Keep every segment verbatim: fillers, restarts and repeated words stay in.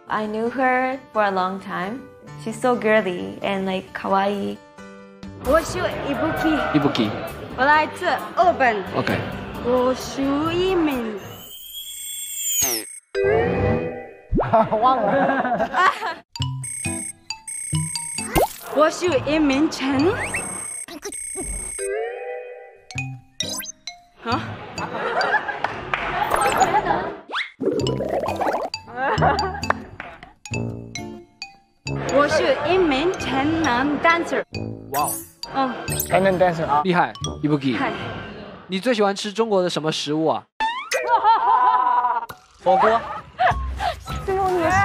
I knew her for a long time. She's so girly and like kawaii. 我是Ibuki， Ibuki， 我来自日本。 OK。 我是一名， 忘了。 我是一名陈。啊？我是一名全能 dancer。 哇哦！ 嗯， 全能 dancer 啊， 厉害 ，Ibuki。 嗨。 你最喜欢吃中国的什么食物啊？ 火锅。 最后你是。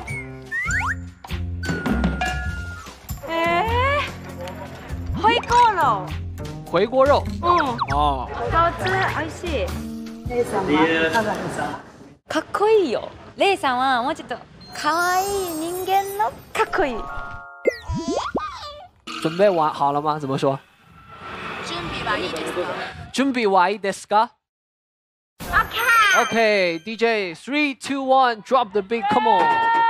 哎，回锅肉。 回锅肉。 嗯。 哦。 好吃，美味しい。 レイさんはたださん。 かっこいいよ。レイさんはもうちょっと可愛い人間のかっこいい。 准备完好了吗？怎么说？ 準備はいいですか？ 準備はいいですか Okay. Okay, D J, three, two, one, drop the beat, come on.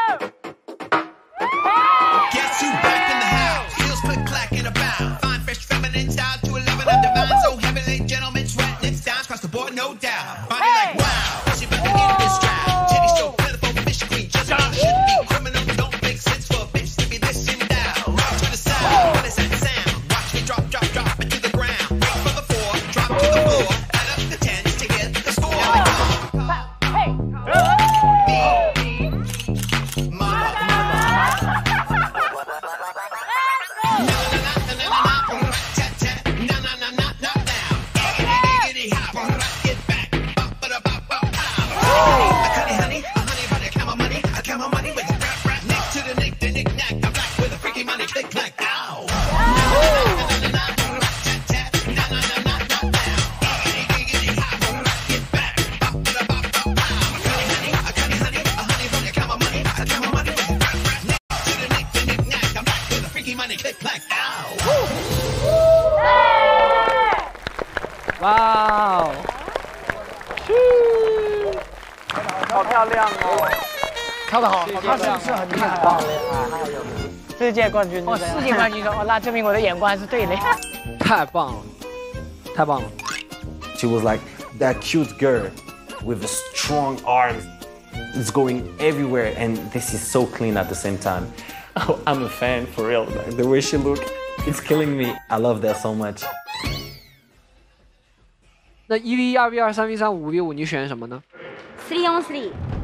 Guess who back in the house? Heels click clacking about. Fine, fresh, feminine style to eleven and divine. So heavenly, gentlemen, sweating it sounds across the board, no doubt. Body like wow, she been in this strap. Titty so plentiful, fish queen, just a should be criminal. Don't make sense for a bitch to be this in down. Rock to the side, what is that sound? Watch me drop, drop, drop it to the ground. Wait for the four, drop to the floor. Add up the tens to get the score. Hey. Wow. 好漂亮哦！跳得好，他是不是很厉害啊？世界冠军哦，世界冠军哦，那证明我的眼光还是对的。 太棒了，太棒了。 She was like that cute girl with the strong arms. It's going everywhere, and this is so clean at the same time. Oh, I'm a fan for real. Like, the way she looked, it's killing me. I love that so much. 那一 v 一、二 v 二、三 v 三、五 v 五，你选什么呢？ Three on three。